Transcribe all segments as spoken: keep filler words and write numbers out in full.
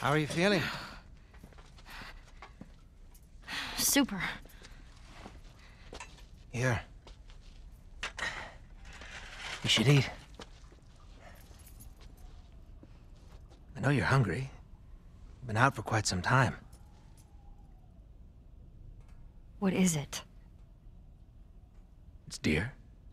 How are you feeling? Super. Here. You should eat. I know you're hungry. You've been out for quite some time. What is it? It's deer.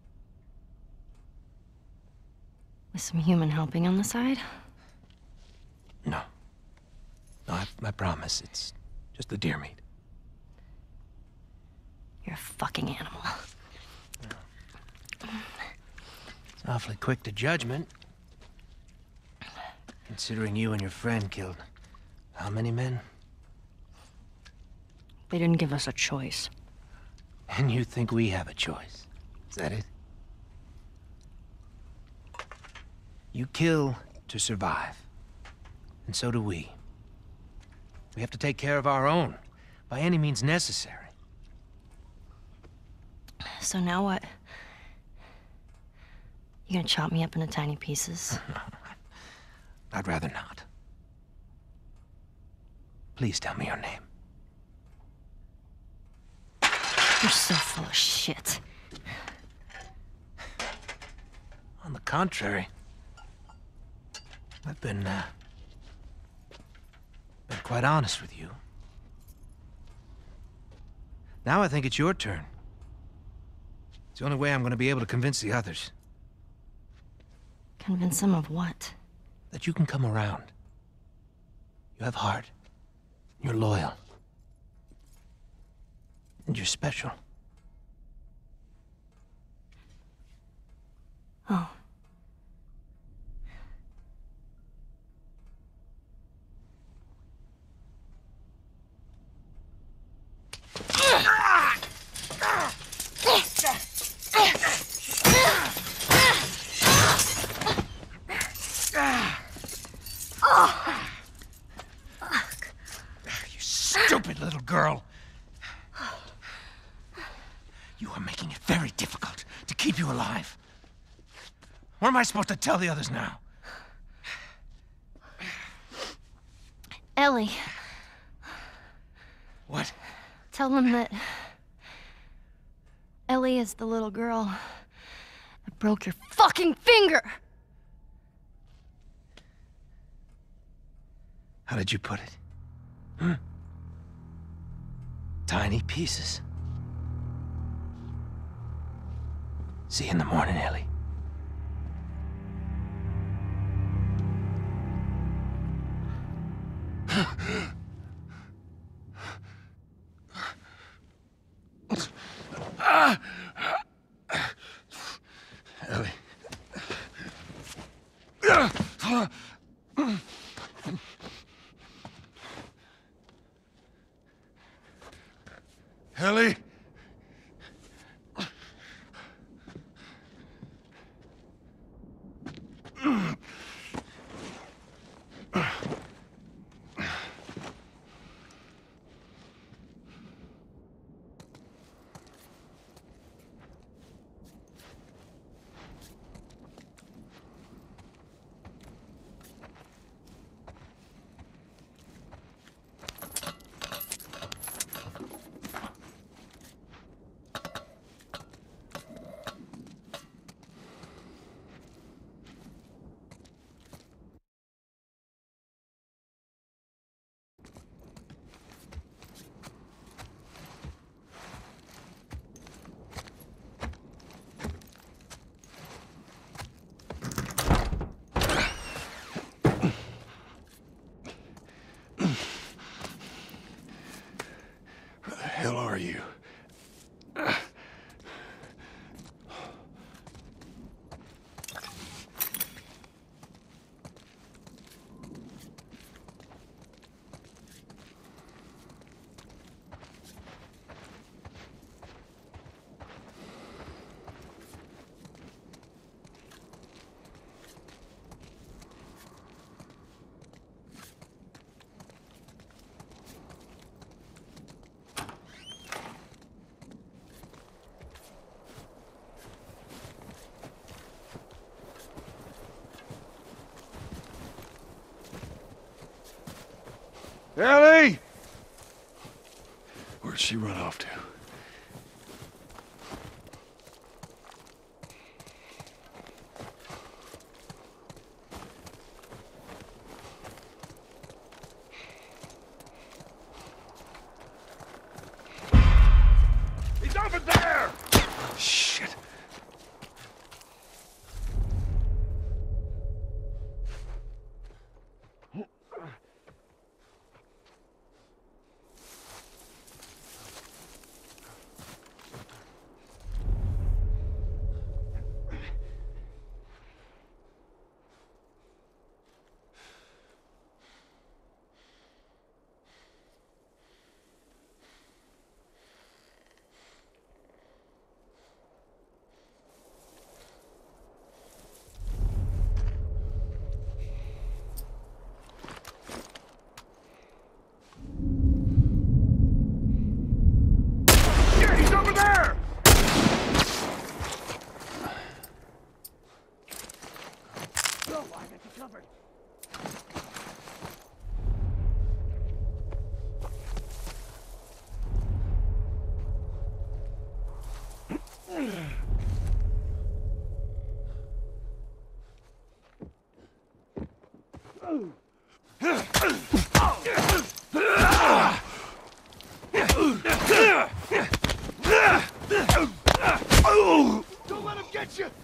With some human helping on the side? No. No, I, I promise. It's just the deer meat. You're a fucking animal. It's awfully quick to judgment. Considering you and your friend killed how many men? They didn't give us a choice. And you think we have a choice? Is that it? You kill to survive. And so do we. We have to take care of our own, by any means necessary. So now what? You gonna chop me up into tiny pieces? I'd rather not. Please tell me your name. You're so full of shit. On the contrary, I've been, uh, been quite honest with you. Now I think it's your turn. It's the only way I'm gonna be able to convince the others. Convince them of what? That you can come around. You have heart. You're loyal. And you're special. Oh. You stupid little girl. You are making it very difficult to keep you alive. What am I supposed to tell the others now? Ellie. What? Tell them that Ellie is the little girl that broke your fucking finger. How did you put it? Hmm? Tiny pieces. See you in the morning, Ellie. Ellie. Ellie? Where the hell are you? Ellie! Where'd she run off to? He's over there! Shit. He's over there! Go, I got you covered. Don't let him get you!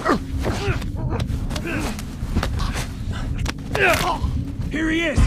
Here he is!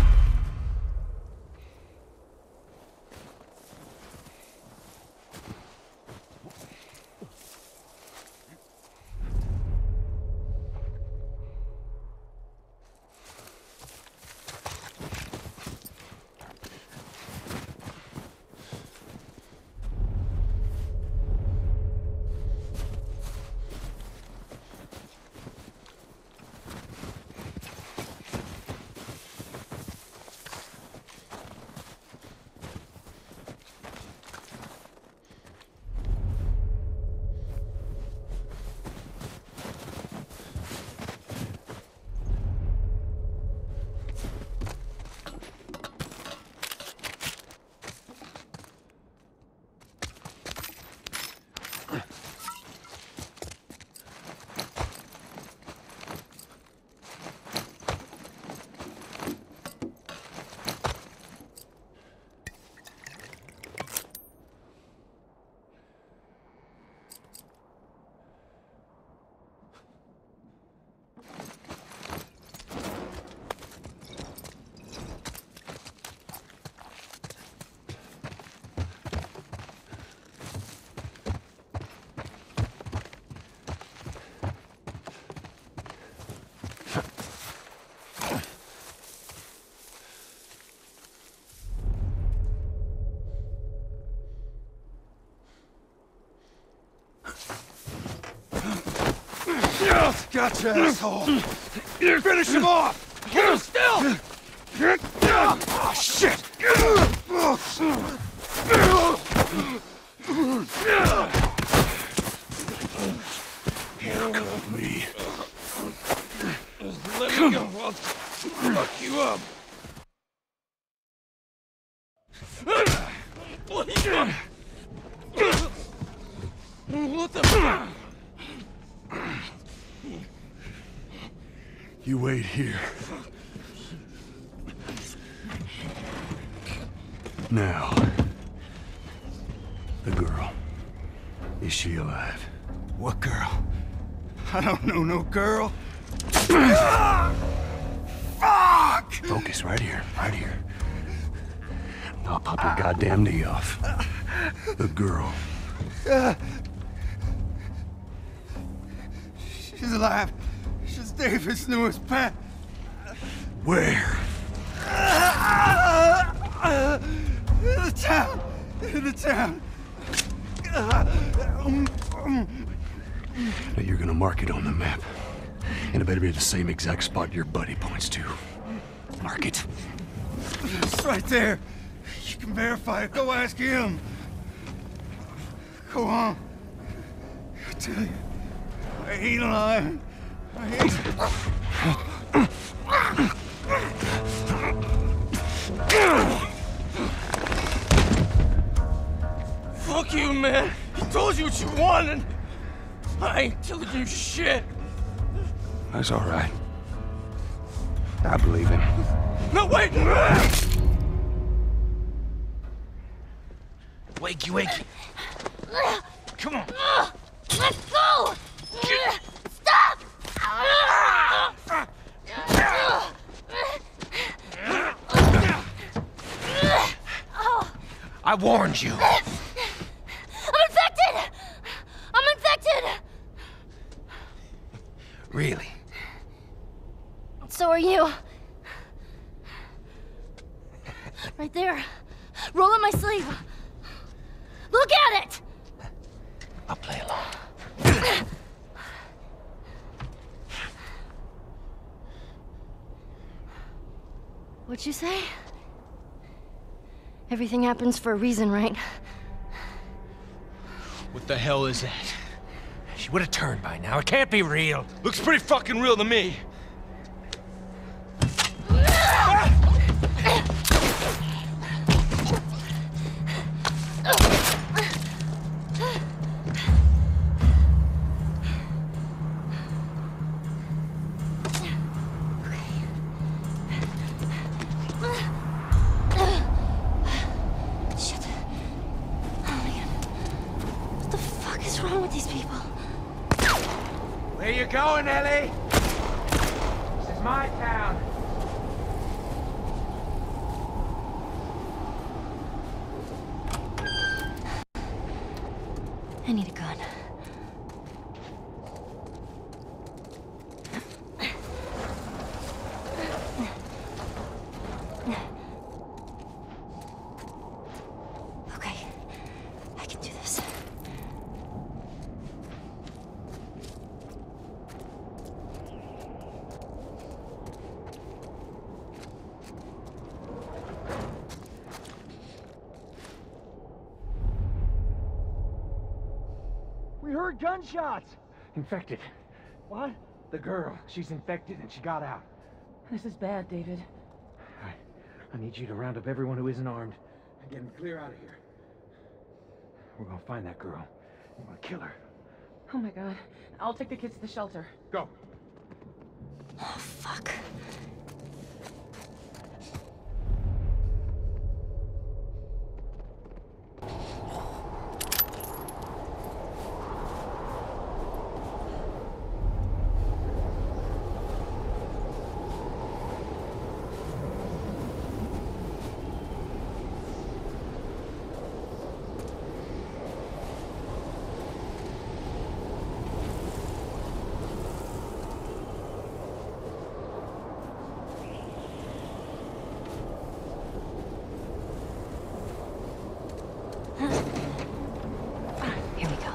Gotcha, asshole! Finish him off! Hold him still! Oh, shit! Handcuff me. Let me go, I'll fuck you up. What the fuck? You wait here. Now, the girl. Is she alive? What girl? I don't know no girl. Fuck! Focus right here, right here. I'll pop your goddamn knee off. The girl. She's alive. She's David's newest pet. Where? In the town. In the town. Now you're gonna mark it on the map. And it better be the same exact spot your buddy points to. Mark it. It's right there. You can verify it. Go ask him. Go on. I tell you, I ain't lying. I ain't. Fuck you, man. He told you what you wanted. I ain't telling you shit. That's all right. I believe him. No, wait! Wakey, wakey. Come on. Let's go! Stop! I warned you. I'm infected! I'm infected! Really? So are you. Right there. Roll up my sleeve. Look at it! I'll play along. What'd you say? Everything happens for a reason, right? What the hell is that? She would have turned by now. It can't be real. Looks pretty fucking real to me. you going, Ellie? This is my town. I need a gun. Okay, I can do this. We heard gunshots! Infected. What? The girl. She's infected and she got out. This is bad, David. All right. I need you to round up everyone who isn't armed and get them clear out of here. We're gonna find that girl. We're gonna kill her. Oh my god. I'll take the kids to the shelter. Go. Oh, fuck. Here we go.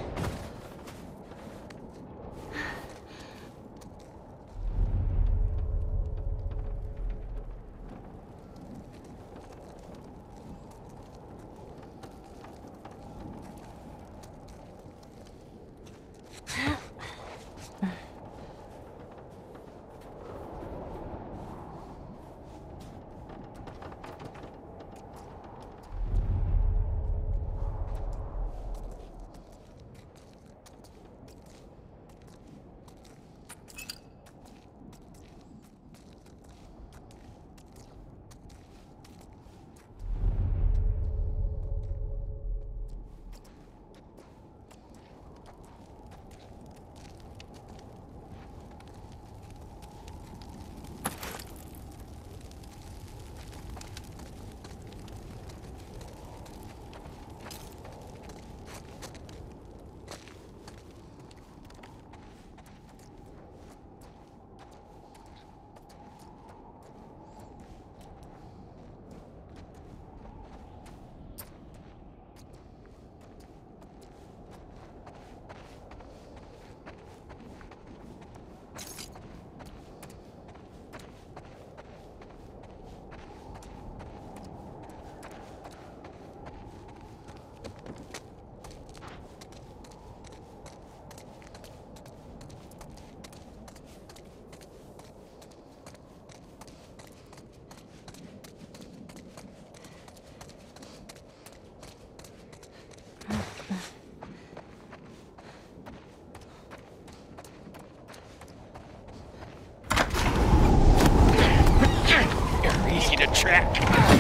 Easy to track.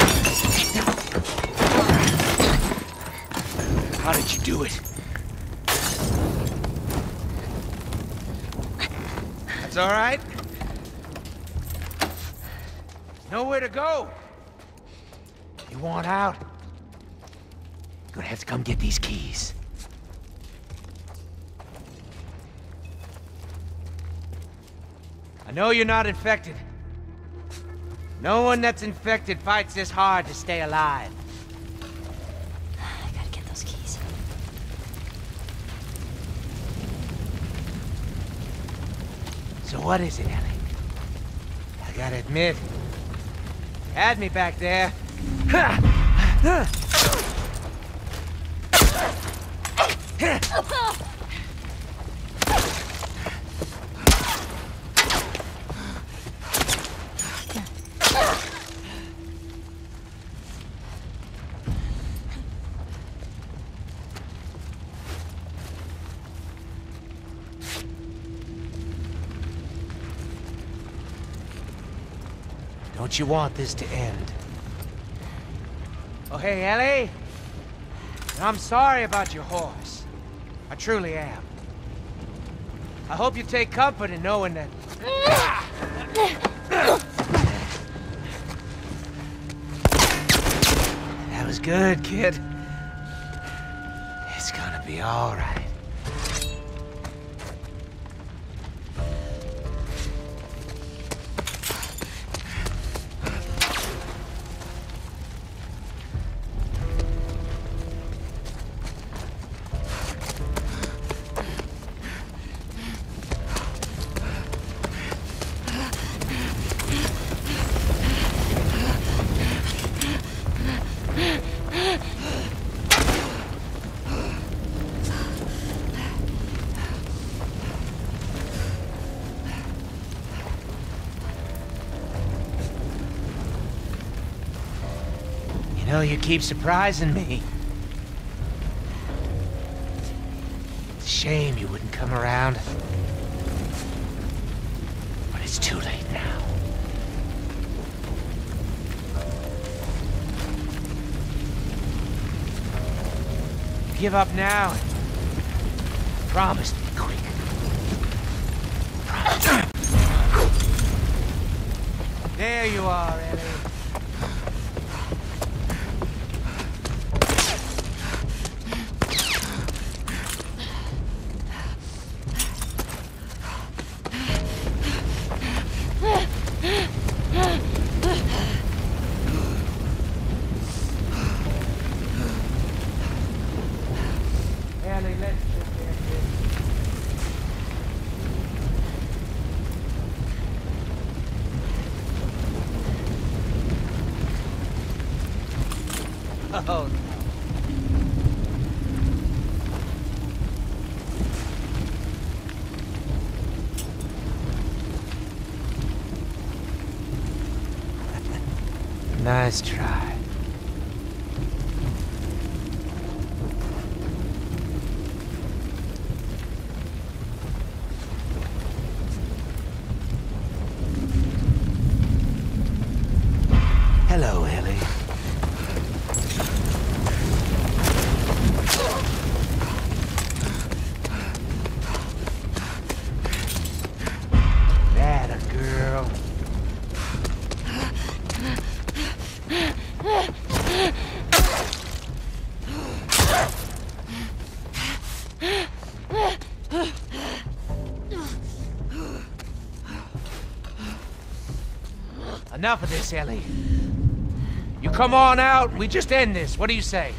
How did you do it? That's all right. Nowhere to go. You want out? You're gonna have to come get these keys. I know you're not infected. No one that's infected fights this hard to stay alive. I gotta get those keys. So what is it, Ellie? I gotta admit, you had me back there. Don't you want this to end? Oh, hey, Ellie. I'm sorry about your horse. I truly am. I hope you take comfort in knowing that... That was good, kid. It's gonna be all right. You know, you keep surprising me. It's a shame you wouldn't come around. But it's too late now. Give up now. Promise to be quick. Promise. There you are, Ellie. Ellie, let's just end this. Oh, no. Nice try. Hello, Ellie. That a girl. Enough of this, Ellie. You come on out, we just end this. What do you say?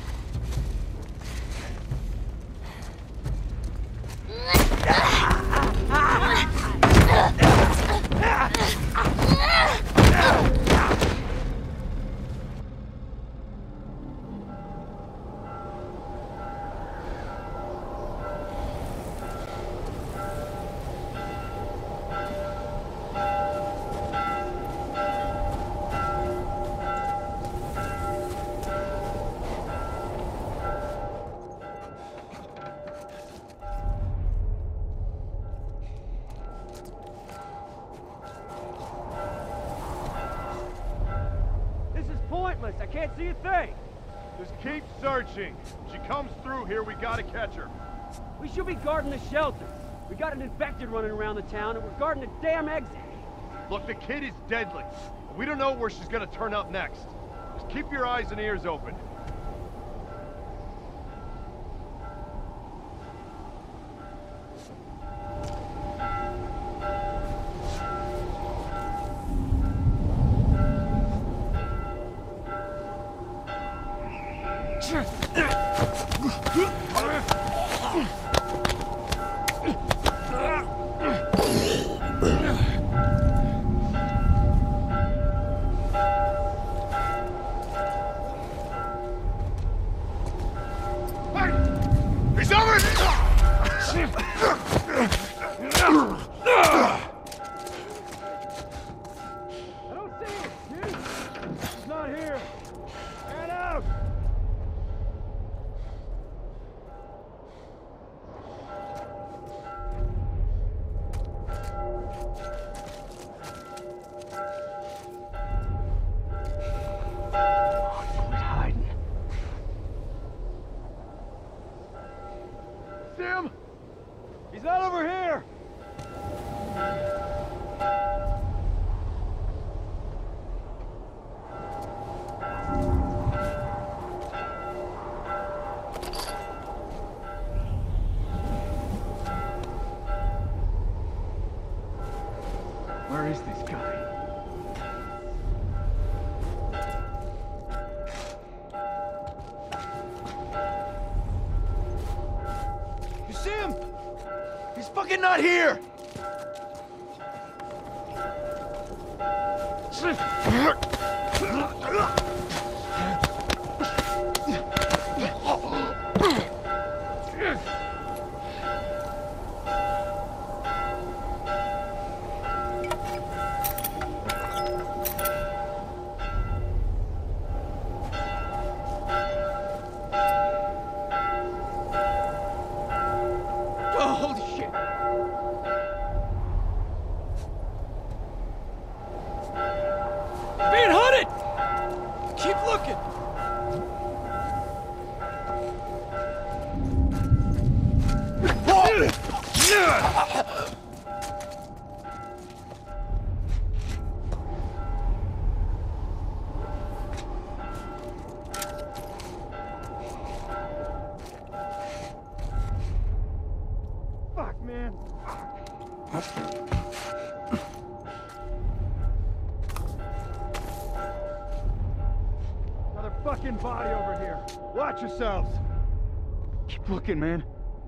Pointless. I can't see a thing. Just keep searching. If she comes through here, we gotta catch her. We should be guarding the shelter. We got an infected running around the town, and we're guarding the damn exit. Look, the kid is deadly. We don't know where she's gonna turn up next. Just keep your eyes and ears open. He's over! I don't see it, dude. He's not here. Get out! Sam! He's not over here! Where is this guy? You see him? He's fucking not here! Oh, holy shit! Being hunted! Keep looking! Fuck, man. Another fucking body over here. Watch yourselves. Keep looking, man.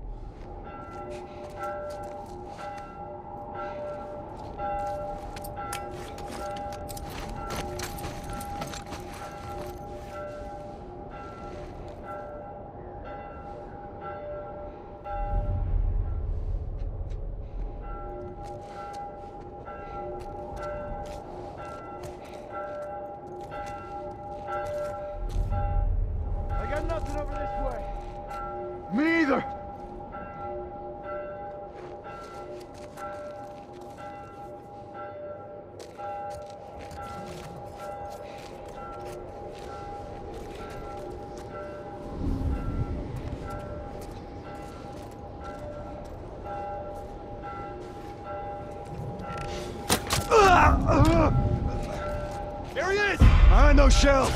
I got nothing over this way. Me either! There he is! I no shells!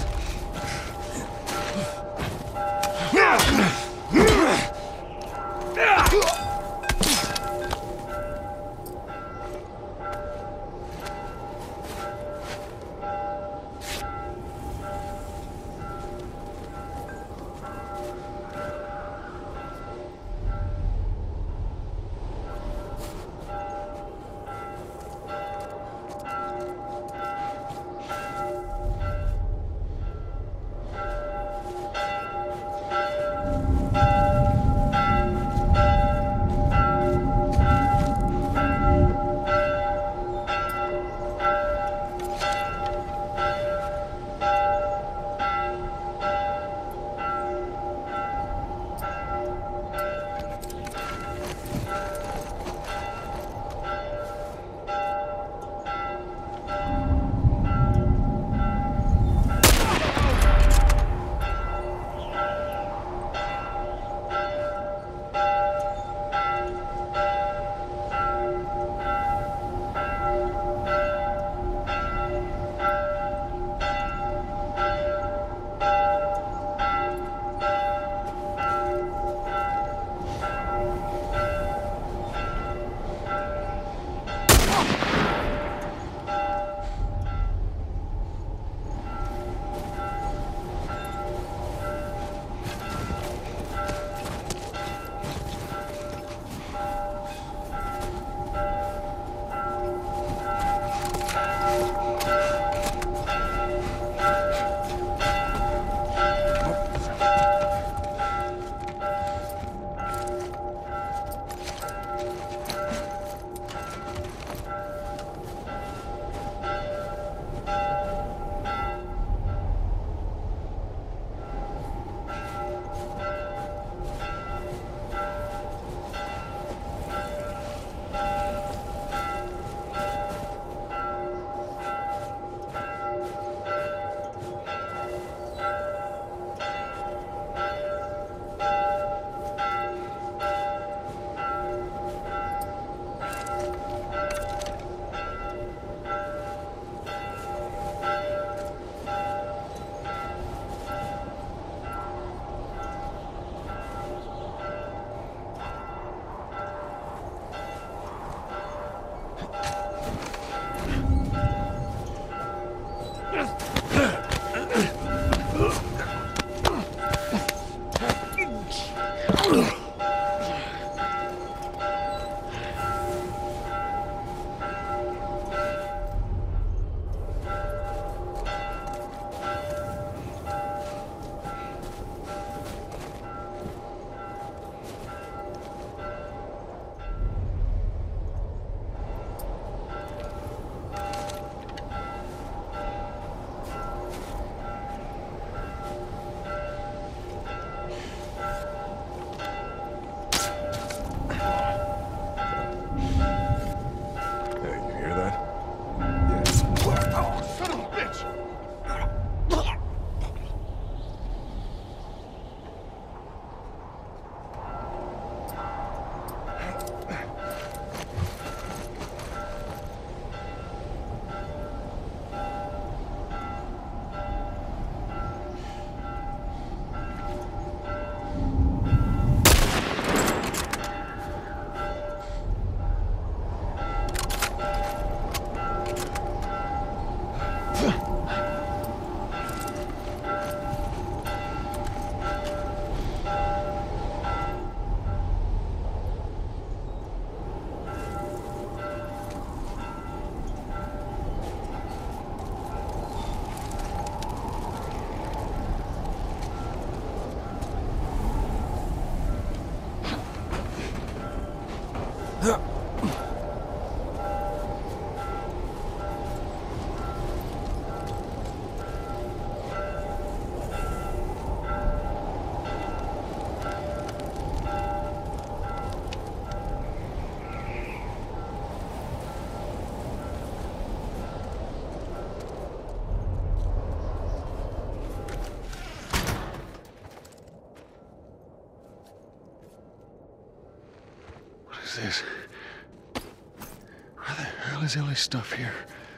this? Where the hell is Ellie's stuff here?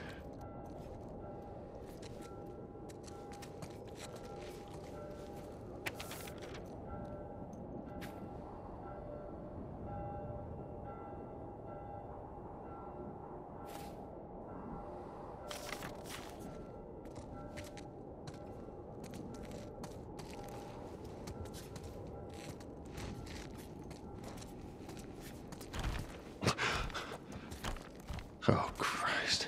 Oh, Christ.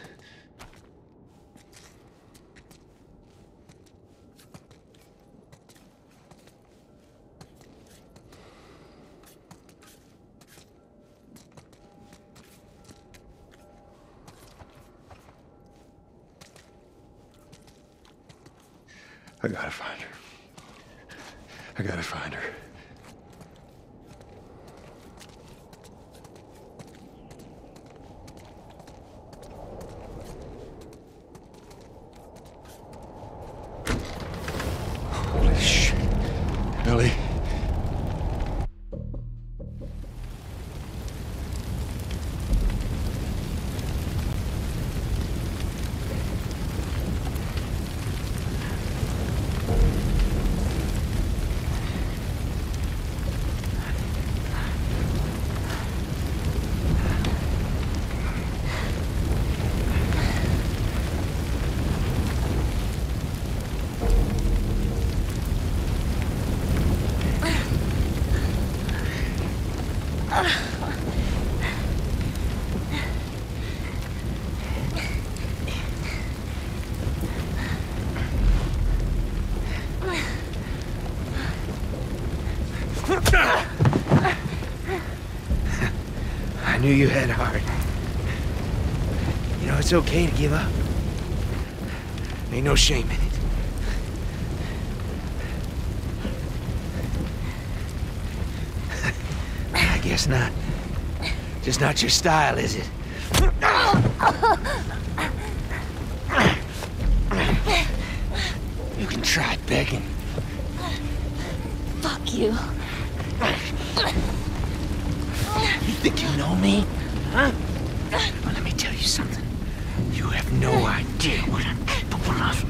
I gotta find her. I gotta find her. Holy shit. Ellie. I knew you had heart. You know, it's okay to give up. Ain't no shame in it. I guess not. Just not your style, is it? You can try begging. Fuck you. You think you know me? Huh? Well, let me tell you something. You have no idea what I'm capable of.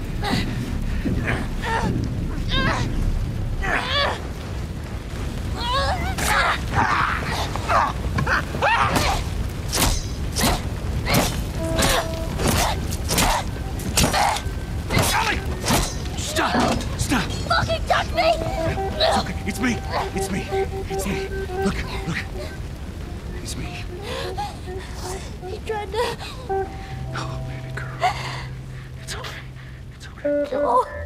Ellie! Stop! Stop! Fucking touch me! Okay, it's me. It's me. It's me. Look, look. It's me. He tried to... Oh, baby girl. It's okay. It's okay. No.